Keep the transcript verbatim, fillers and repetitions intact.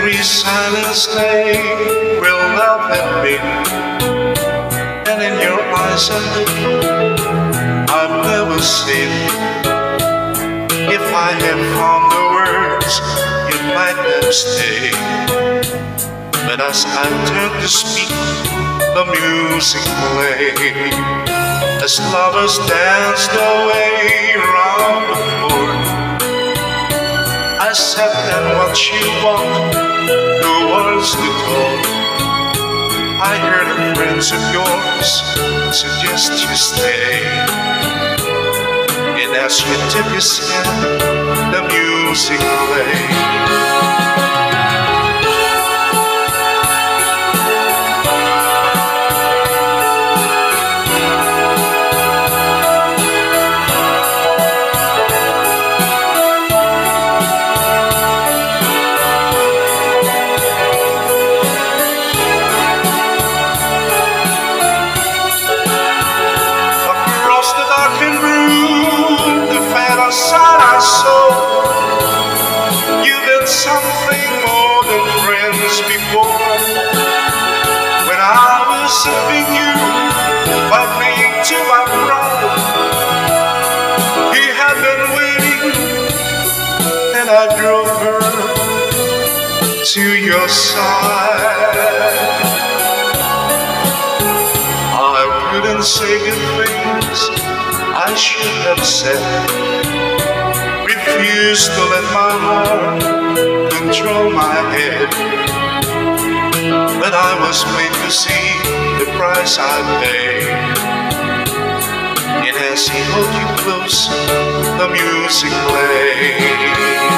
every silence day will laugh at me, and in your eyes a look I've never seen. If I had found the words, you might have stayed. But as I turn to speak, the music played. As lovers danced away round the court, I sat and watched you walk towards the door. I heard a friend of yours suggest you stay, and as you took his hand, the music played. Side I saw you've been something more than friends before. When I was serving you by playing to my brother, he had been waiting, and I drove her to your side. I couldn't say the things I should have said, refused to let my heart control my head. But I was made to see the price I paid, and as he held you close, the music played.